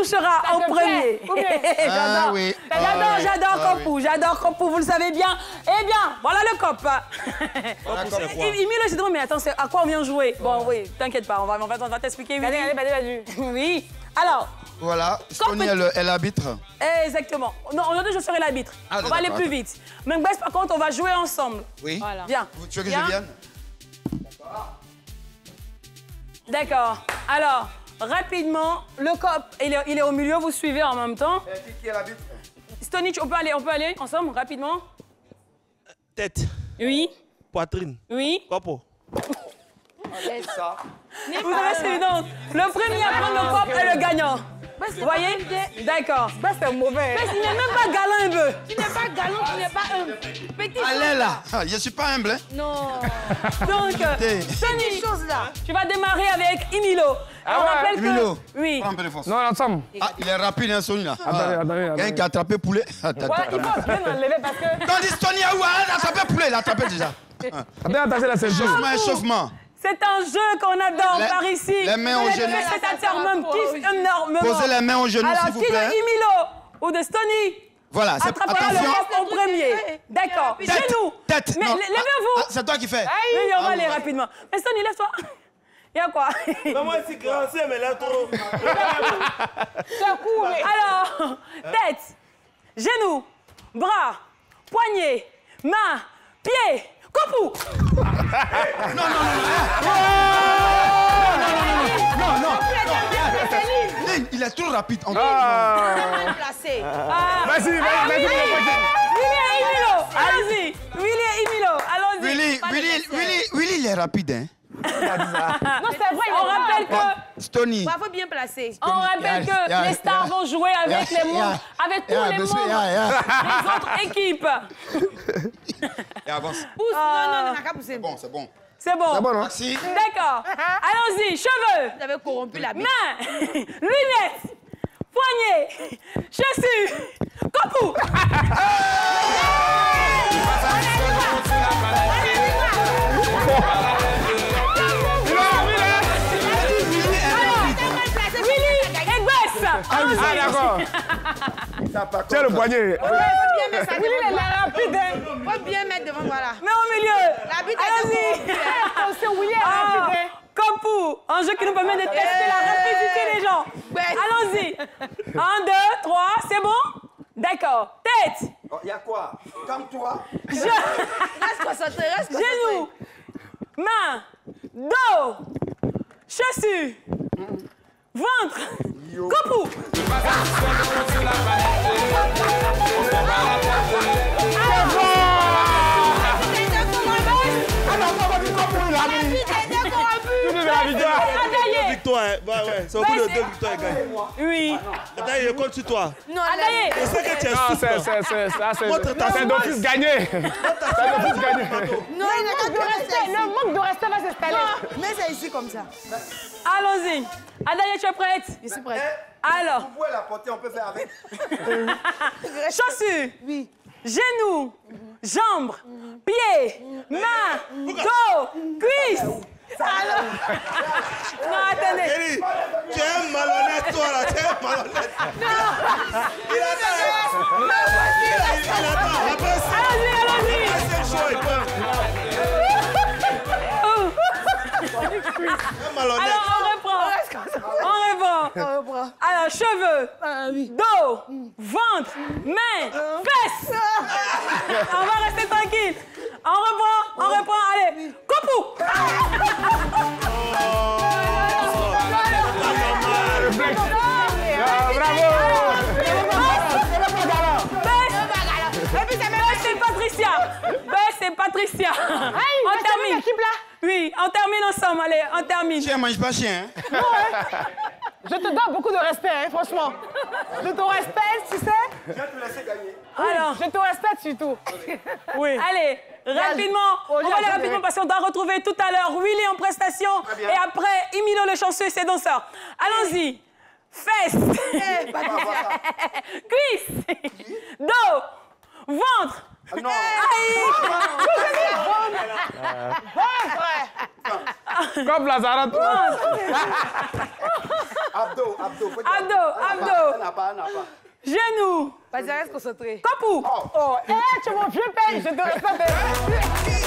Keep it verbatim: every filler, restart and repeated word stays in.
touchera en premier. Ah, oui. J'adore, j'adore ah, Kopou, j'adore Kopou, vous le savez bien. Eh bien, voilà le cop. Emile, je dis, mais attends, à quoi on vient jouer? Bon, oui, t'inquiète pas, on va, on va, on va t'expliquer. Allez, allez, allez, oui. Alors. Voilà, Stony est l'arbitre. Exactement. Non, aujourd'hui, je serai l'arbitre. Ah, on va aller plus vite. Mengbès, par contre, on va jouer ensemble. Oui. Voilà. Viens. Tu veux que Viens. je vienne? D'accord. Alors, rapidement, le cop, il est, il est au milieu, vous suivez en même temps. Et qui est l'arbitre? Stony, on peut aller, on peut aller ensemble, rapidement. Tête. Oui. Poitrine. Oui. Copo. C'est ça. Vous avez suivi donc. Le premier à prendre le cop est le gagnant. Vous voyez? D'accord. C'est mauvais. Mais il n'est même pas galant un peu. Tu n'es pas galant, tu n'es pas humble. Petit Allez là. Ah, je ne suis pas humble. Hein? Non. Donc, Stony, chose là. tu vas démarrer avec Emilo. Ah on ouais, rappelle Emilo. que... Oui. Prends un peu de force. Non, ensemble. Ah, il est rapide, hein, Stony là. Attendez, attendez, attendez. Quelqu'un qui a attrapé poulet. Attends, Ouais, il faut bien enlever parce que... Quand dit Stony, ah ouais, il a attrapé poulet, il a attrapé déjà. Attendez, attendez la ceinture. Échauffement, échauffement. C'est un jeu qu'on adore Les- par ici. les mains au Les genou. spectateurs même kiffent énormément. Posez les mains au genou, Alors, s'il vous qui de plaît. Emilo ou de Stony Voilà, c'est attrapera le attention. cop en premier. D'accord. Tête, Genou. tête. Mais non. levez-vous. Ah, c'est toi qui fais. Oui, oui, on va Ah, aller ouais. rapidement. Mais Stony, lève-toi. Il y a quoi? Mais moi, c'est grand, c'est, mais là, trop. Alors, tête, genou, bras, poignet, main, pied, Kopou. Non, non, non, non. Non, non, non. Il est trop rapide. En Ah. Placé. Ah. Vas-y, vas-y, vas-y. Willy et Emilo, allons-y. Willy et Emilo, allons-y. Willy, Willy, Willy, Willy, il est rapide, hein. Non, c'est vrai. On rappelle que, Stony. Bravo, bien placé. on rappelle que Yeah, les stars yeah. vont jouer avec Yeah, les membres, yeah. avec tous Yeah, les monsieur, membres yeah, yeah. des autres équipes. Et avance. Pousse. Non, non, non, n'a qu'à pousser. Bon, c'est bon. C'est bon. C'est bon, non? Merci. D'accord. Allons-y, cheveux, Vous avez corrompu la bite. mains, lunettes, poignets, chaussures, Kopou. Willy et Bess. Ah, d'accord. Tiens le poignet. Faut bien mettre ça Willy, il devant est rapide, hein. moi. Faut bien mettre devant, voilà. Mais au milieu. La bite est Allons-y. Attention, Willy est Ah, rapide, hein. Kopou, un jeu qui nous permet de tester la rapidité des gens. Ouais. Allons-y. Un, deux, trois, c'est bon? D'accord. Tête, Il y a quoi? Calme-toi. je- Reste concentré, reste concentré. genou, main, dos, chaussures, ventre, Kopou. Adaye. Victoire, hein. Ouais, ouais. C'est au bout de deux victoires, gagné. Oui. Attends, il est contre sur toi. Non, Adaye. Je sais que tu es Non, souple. c'est, c'est, c'est, ça, c'est, Montre ta c'est d'office gagné. C'est d'office gagné. non, il n'a qu'à Le respect, le manque de respect va s'installer. Mais c'est ici comme ça. Allons-y. Adaye, tu es prête? Je suis prête. Alors, Vous pouvez la porter, on peut faire avec. chaussures, Oui. genoux, jambes, pieds, mains, dos, cuisses. Alors... Non, attendez. Eli, tu es un malhonnête, toi, là. Tu es un malhonnête. Il attend. Il, il attend. Après, c'est... Allons-y, allons-y. Après, c'est chaud, il peut. Un malhonnête. Alors, on reprend. On reprend. Alors, cheveux, dos, ventre, mains, fesses. On va rester tranquille. On reprend, on reprend. Allez, Kopou. Bess et Patricia. Bess et Patricia. On termine. Oui, on termine ensemble. Allez, on termine. Chien mange pas chien. Hein? Je te donne beaucoup de respect, hein, franchement. Je te respecte, tu sais. Je vais te laisser gagner. Alors, Je te respecte surtout. oui. Allez, rapidement. On va aller rapidement parce qu'on doit retrouver tout à l'heure Willy en prestation. bien. Et après, Emilo le chanceux et ses danseurs. Allons-y. Fesses. Cuisses. Dos. Ventre. Non. Comme Lazare. Abdo, abdo. Abdo, abdo. Elle n'a pas, elle n'a pas. Genou. Vas-y, reste concentré. Copou. Oh, hé, tu es mon vieux père, je te respecte.